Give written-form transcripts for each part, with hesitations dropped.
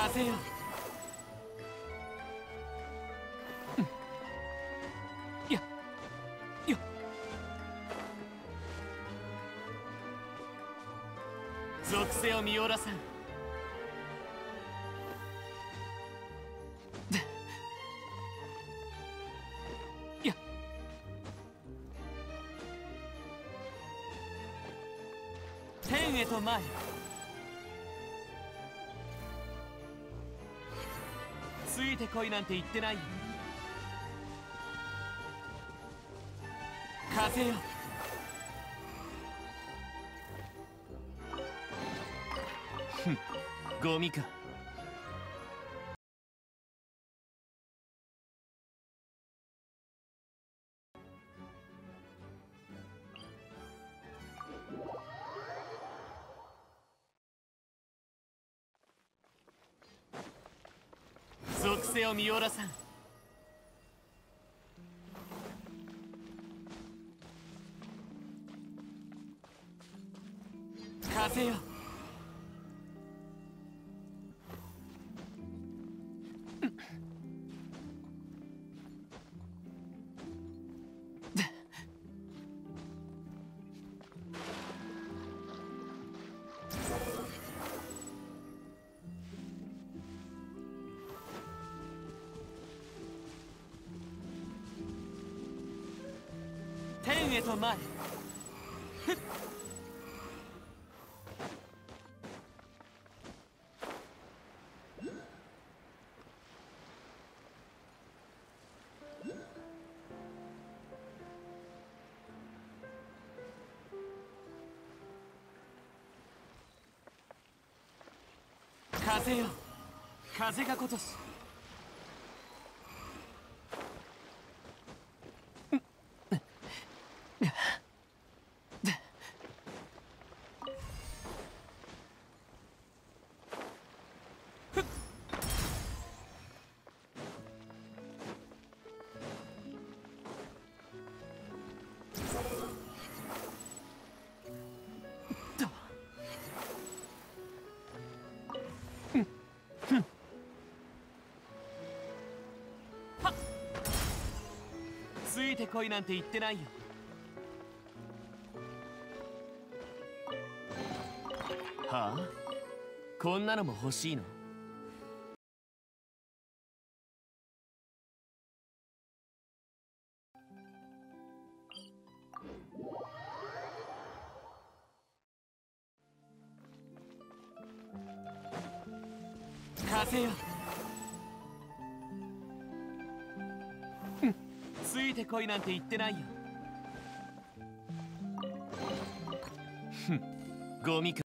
風よ。やよっ。属性を見下ろさん。やっ。天へと前。ついてこいなんて言ってないよ。風よ。ふん、ゴミか。属性を見下ろさん。風よ。天へと前。ふっ。風よ。風が如し。ついてこいなんて言ってないよ。はあ、こんなのも欲しいの？風よ。ついてこいなんて言ってないよ。ふん、ゴミか。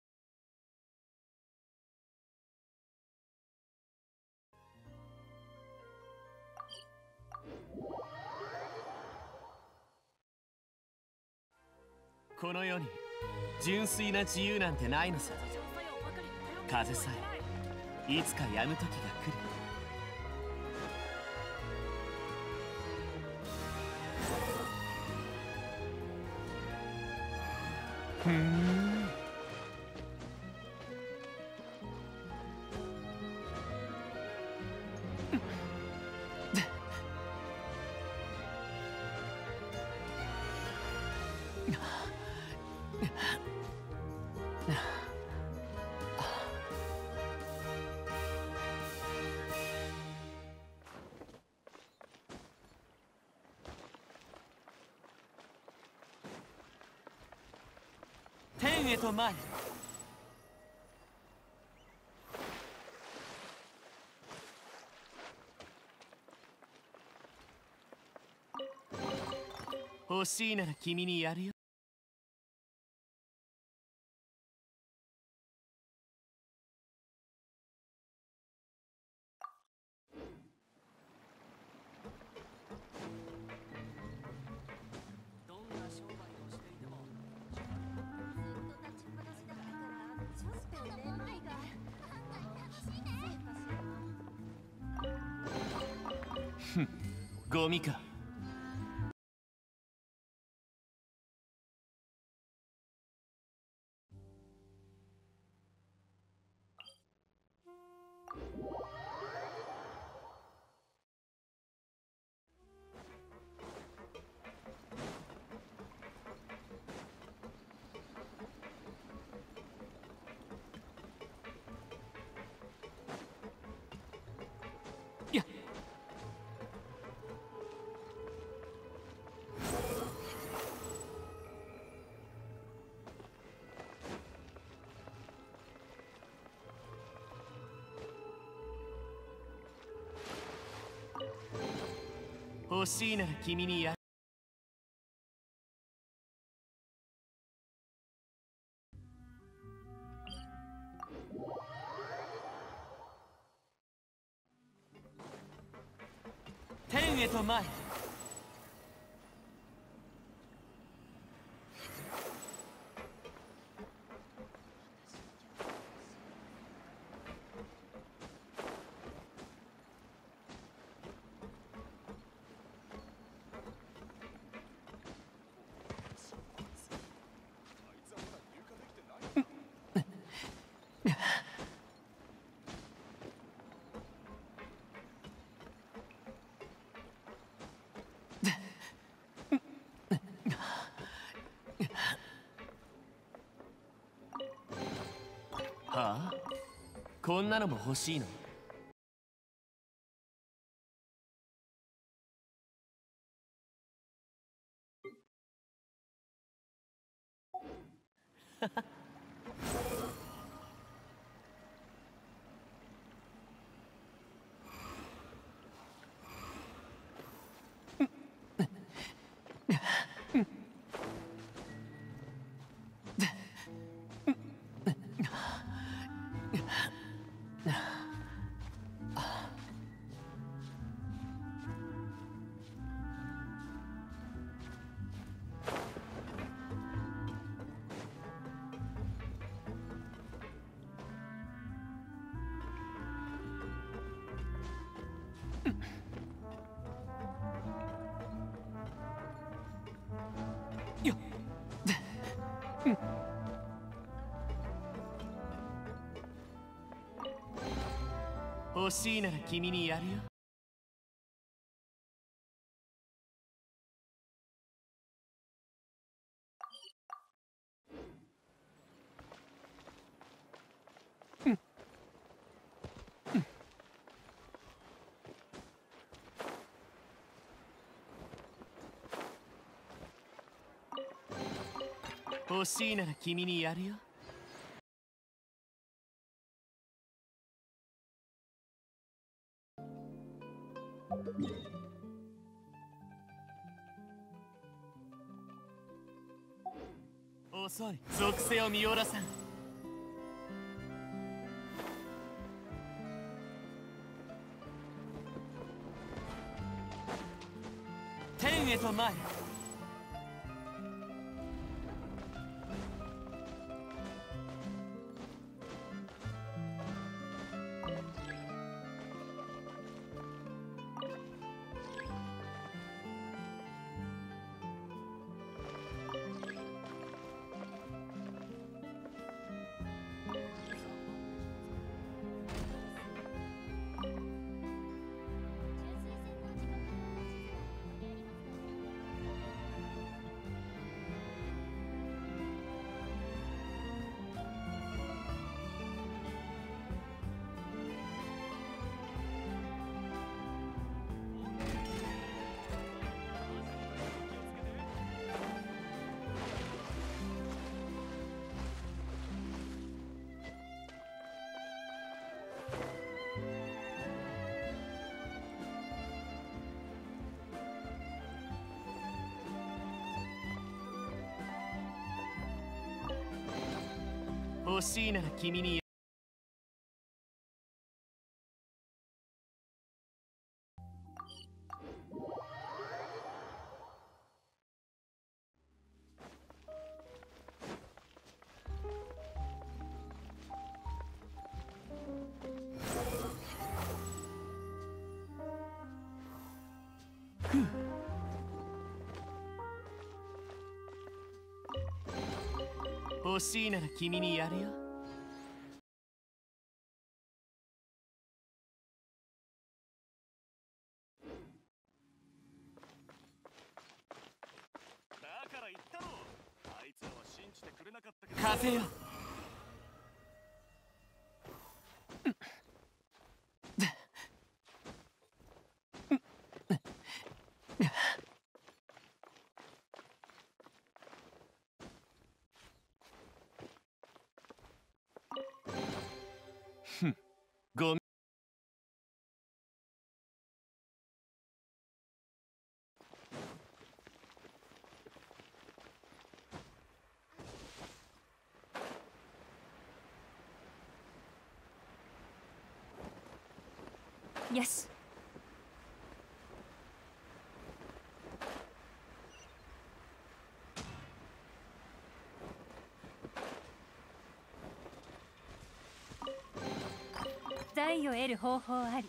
この世に純粋な自由なんてないのさ。風さえいつか止む時が来る。ふん。天へと前。欲しいなら君にやるよ。 どんな商売をしていてもずっと立ちっぱなしだったからちょっと眠いが案外楽しいね。 ふん、ゴミか。 欲しいなら君にやる。天へと前。はあ、こんなのも欲しいの？よっ。欲しいなら君にやるよ。欲しいなら君にやるよ。遅い。属性を見下ろさん。天へと前。欲しいなら君に。欲しいなら君にやるよ。 だから言ったろ、あいつらは信じてくれなかったけど。 風よ。ごめん。 よし。財を得る方法あり。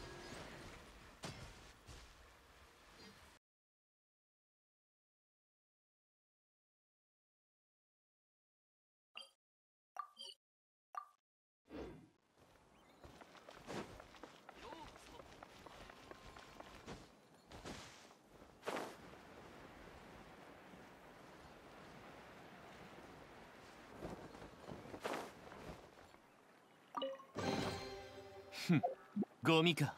ゴミか。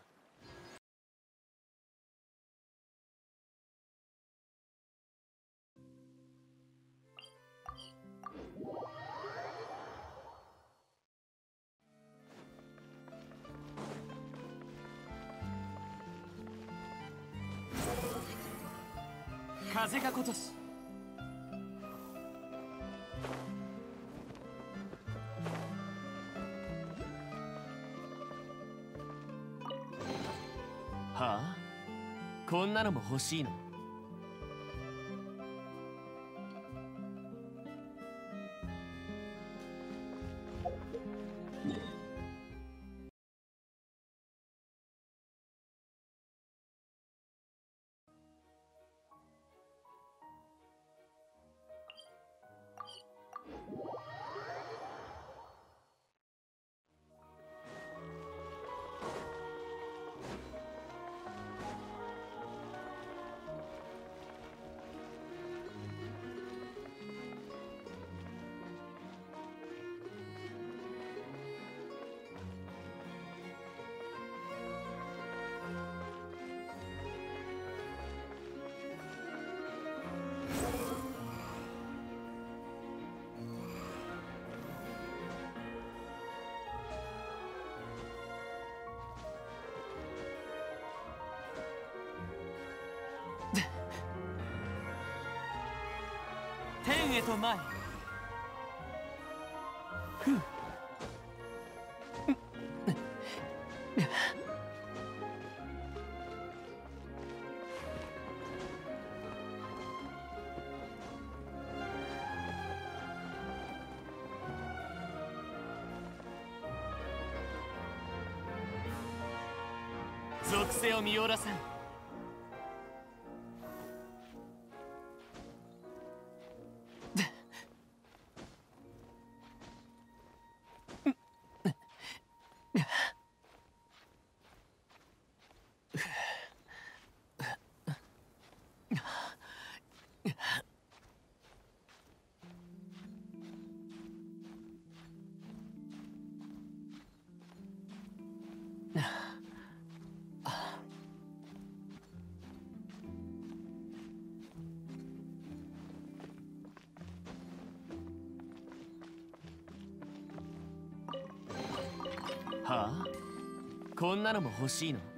風が今年。はあ、こんなのも欲しいの？天へと前。ふう。属性を見下ろさん。はあ、こんなのも欲しいの？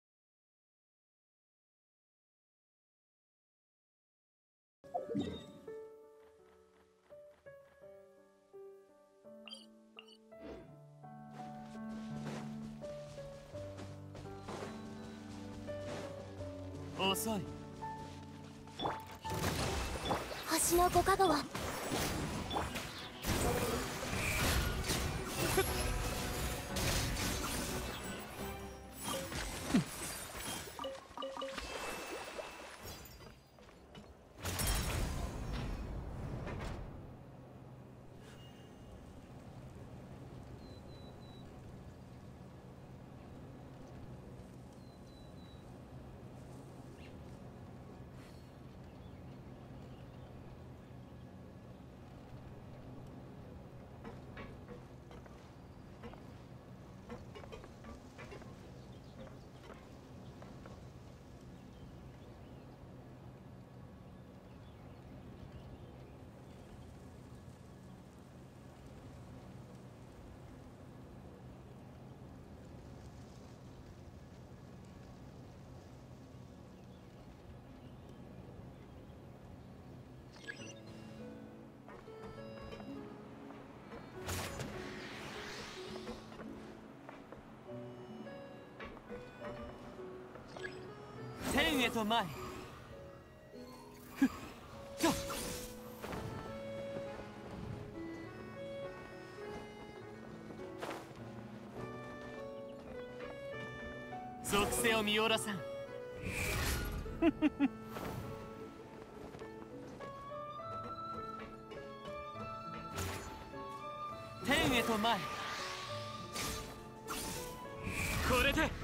遅い。 星の5かごはへと前。ふっと属性を見下ろさん。天へと前。これで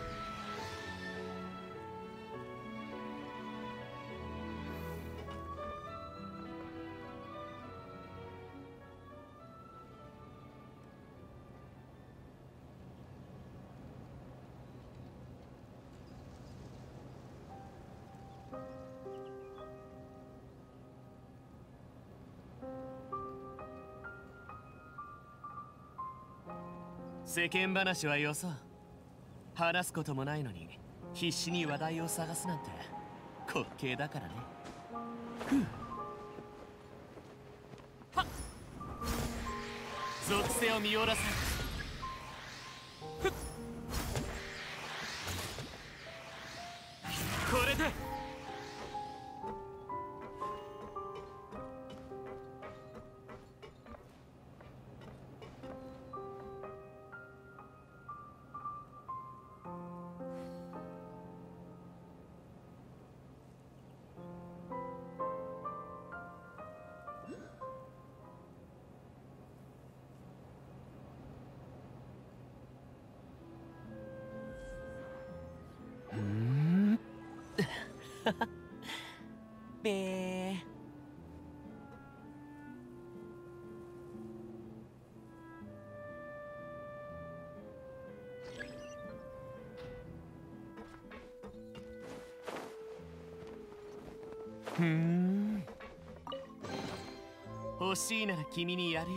世間話はよそう。話すこともないのに必死に話題を探すなんて滑稽だからね。ふう。はっ。属性を見下ろさん。ふっ。これでべー。欲しいなら君にやるよ。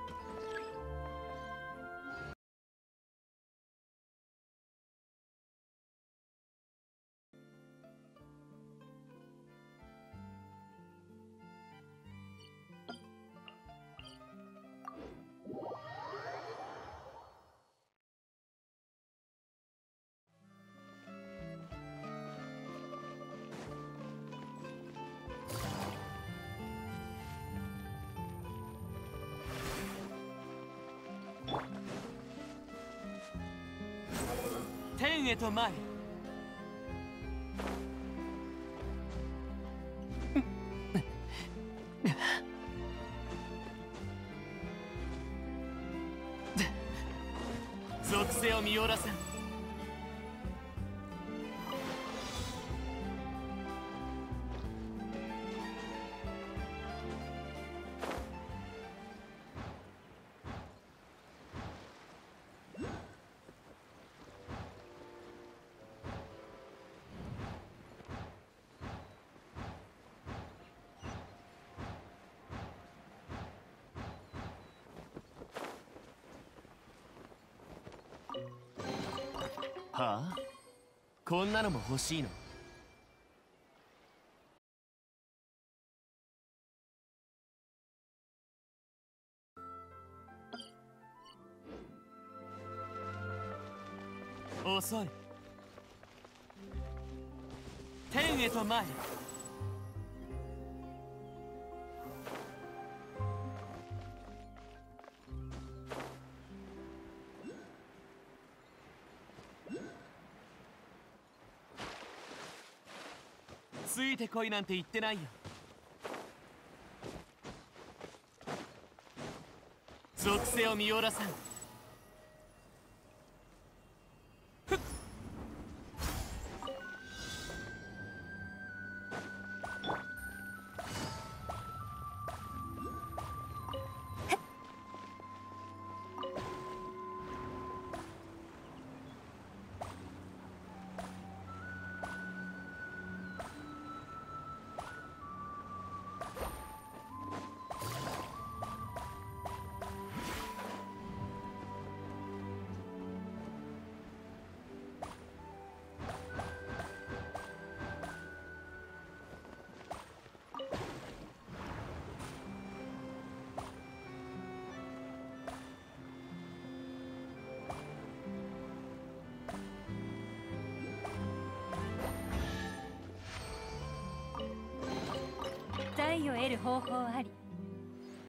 天へと前。属性を見下ろさん。はあ、こんなのも欲しいの？遅い。天へと前。ついてこいなんて言ってないよ。属性を見下ろさん。ふっ。 を得る方法あり。